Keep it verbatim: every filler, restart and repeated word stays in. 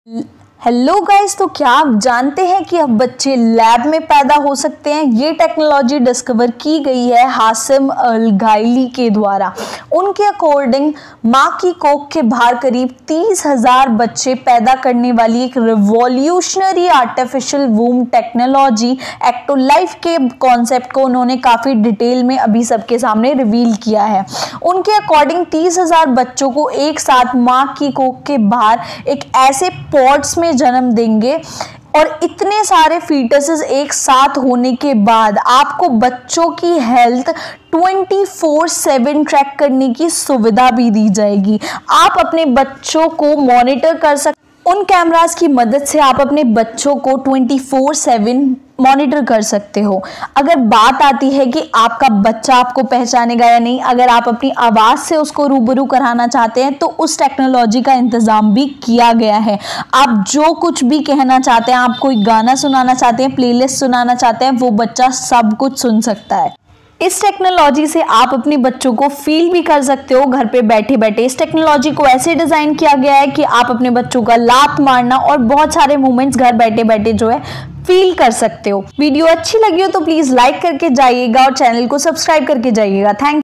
Hello guys, तो क्या आप जानते हैं कि अब बच्चे लैब में पैदा हो सकते हैं। ये टेक्नोलॉजी डिस्कवर की गई है हासिम अल गाइली के द्वारा। उनके अकॉर्डिंग माँ की कोख के बाहर करीब तीस हजार बच्चे पैदा करने वाली एक revolutionary artificial womb technology EctoLife के कॉन्सेप्ट को उन्होंने काफ़ी डिटेल में अभी सबके सामने रिवील किया है। उनके अकॉर्डिंग तीस हजार बच्चों को एक साथ माँ की कोख के बाहर एक ऐसे पॉड्स में जन्म देंगे और इतने सारे फीटसेस एक साथ होने के बाद आपको बच्चों की health twenty four seven track करने की सुविधा भी दी जाएगी। आप अपने बच्चों को मॉनिटर कर सकते, उन कैमरास की मदद से आप अपने बच्चों को ट्वेंटी फोर सेवन मॉनिटर कर सकते हो। अगर बात आती है कि आपका बच्चा आपको पहचानेगा या नहीं, अगर आप अपनी आवाज़ से उसको रूबरू कराना चाहते हैं तो उस टेक्नोलॉजी का इंतज़ाम भी किया गया है। आप जो कुछ भी कहना चाहते हैं, आप कोई गाना सुनाना चाहते हैं, प्लेलिस्ट सुनाना चाहते हैं, वो बच्चा सब कुछ सुन सकता है। इस टेक्नोलॉजी से आप अपने बच्चों को फील भी कर सकते हो घर पे बैठे बैठे। इस टेक्नोलॉजी को ऐसे डिज़ाइन किया गया है कि आप अपने बच्चों का लात मारना और बहुत सारे मूवमेंट्स घर बैठे बैठे जो है फील कर सकते हो। वीडियो अच्छी लगी हो तो प्लीज़ लाइक करके जाइएगा और चैनल को सब्सक्राइब करके जाइएगा। थैंक